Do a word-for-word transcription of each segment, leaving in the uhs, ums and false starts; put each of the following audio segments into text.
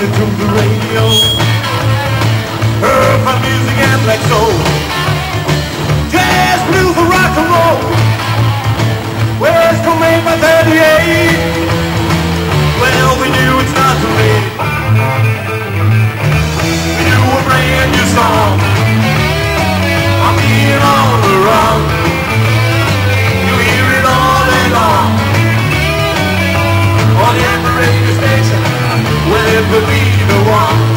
listening to the radio. Heard my music and black soul, jazz, blues, and rock and roll. West Coast made my thirty-eight. Well, we knew it's not too late. We knew a brand new song. I'm being on the run. You hear it all day long on every radio station. Well, it would be the one.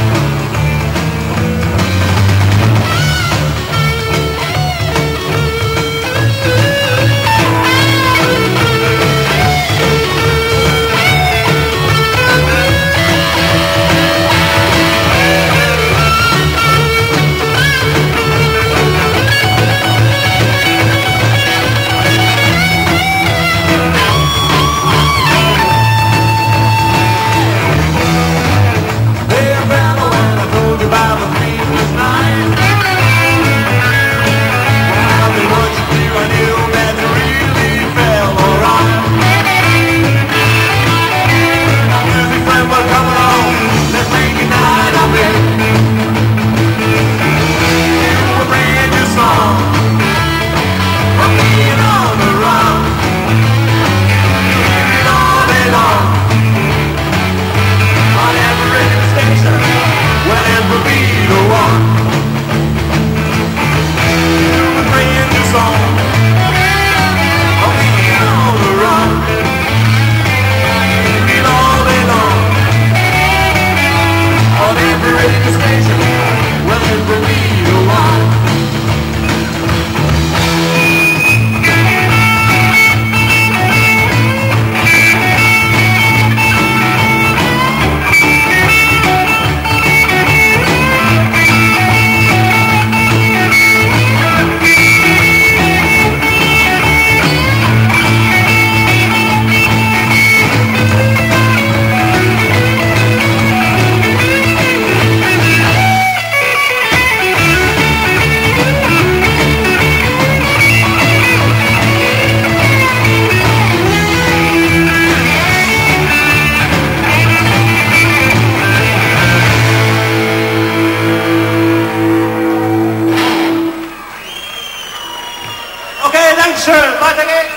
Okay, thanks, sir. Bye again.